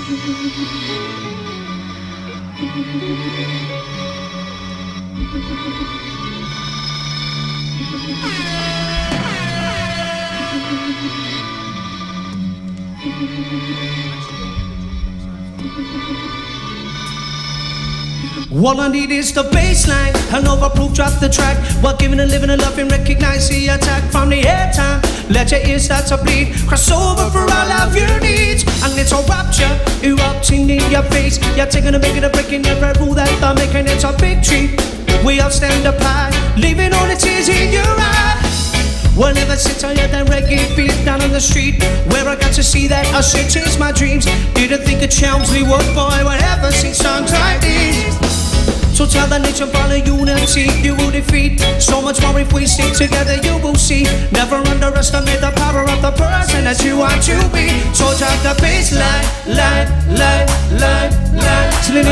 All I need is the baseline. I'll overproof, drop the track while giving and living and loving. Recognize the attack from the airtime. Let your ears start to bleed. Cross over for all of your needs. And it's a rapture erupting in your face. You're taking a making a breaking every rule that they're making. It's a victory. We all stand apart, leaving all the tears in your eyes. Well, never sit on your that reggae beat down on the street where I got to see that I should chase my dreams. Didn't think a Chelmsley would boy would ever sing songs like these. So tell the nation follow unity, you will defeat. So much more if we stick together, you will see. Never underestimate the power of the person that you want to be. So drop the bass line, line, line, line, line.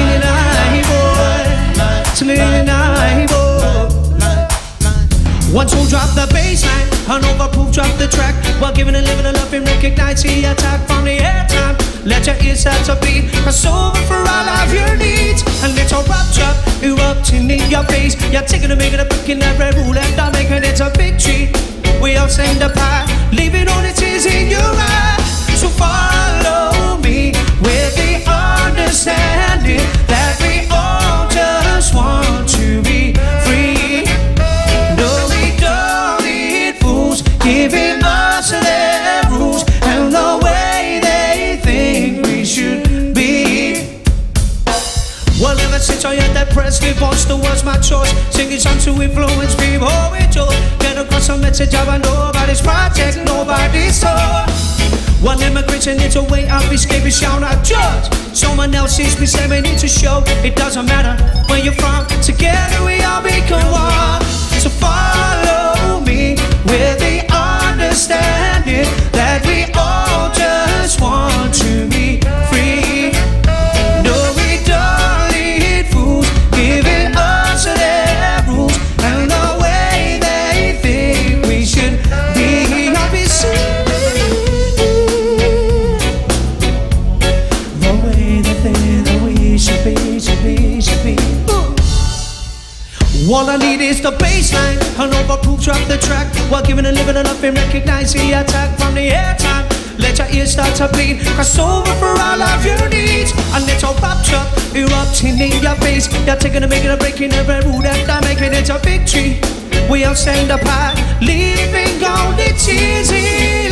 Once we drop the bass line, and overproof, drop the track while giving and living and loving. Recognize the attack from the airtime. Let your ears start to bleed. Cross over for all of your needs. A little rupture erupting in your face. You're taking a making a breaking every rule and I'm making it a victory. We all stand apart, leaving all the tears in your eyes. So follow me with the understanding that we all just want to be free. No, we don't need fools giving us their rules and the way they think we should be. Well, ever since I heard that Presley voice, the was my choice. Singing songs to influence people with joy. Get across a message of nobody's project, nobody's toy. One immigration, it's a way of escape, we shall not judge. Someone else's mistake, we need to show. It doesn't matter where you're from, together we all become one. So follow me with the understanding that we all just want to be free. No, we don't need fools giving us their rules and the way they think we should be. I'll be seen. All I need is the baseline, and overproof, drop the track while giving and living and loving. Recognize the attack from the airtime. Let your ears start to bleed. Cross over for all of your needs. A little rupture erupting in your face. You're taking a making a breaking every rule that I'm making it a victory. We all stand apart, leaving all the tears in